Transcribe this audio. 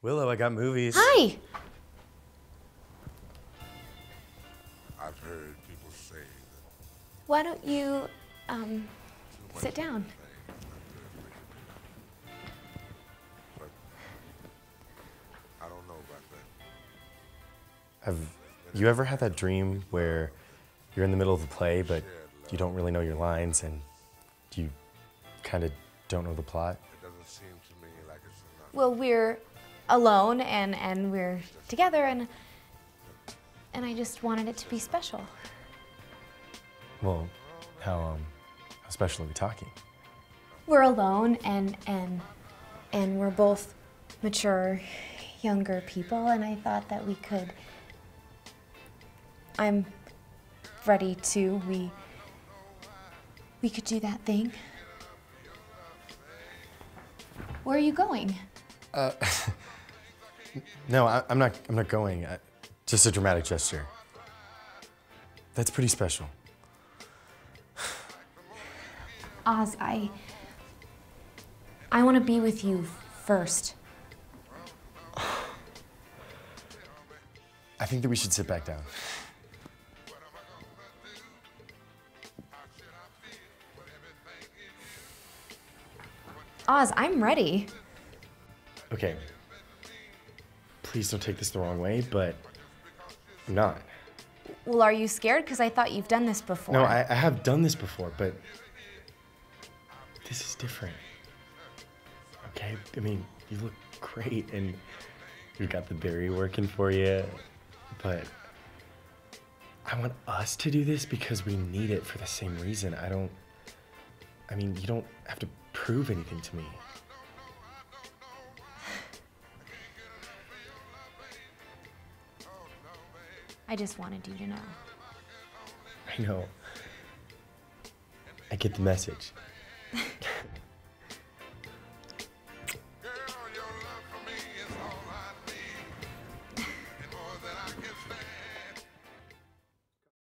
Willow, I got movies. Hi! I've heard people say that Why don't you, sit down? but I don't know about that. Have you ever had that dream where you're in the middle of a play, but you don't really know your lines and you kind of don't know the plot? It doesn't seem to me like it's enough. Well, we're alone and we're together and I just wanted it to be special. Well, how special are we talking? We're alone and we're both mature, younger people, and I thought that we could. I'm ready to. We could do that thing. Where are you going? No, I'm not going. Just a dramatic gesture. That's pretty special. Oz, I want to be with you first. I think that we should sit back down. Oz, I'm ready. Okay. Please don't take this the wrong way, but I'm not. Well, are you scared? Because I thought you've done this before. No, I have done this before, but this is different. Okay? I mean, you look great and you got the berry working for you, but I want us to do this because we need it for the same reason. I mean, you don't have to prove anything to me. I just wanted you to know. I know. I get the message.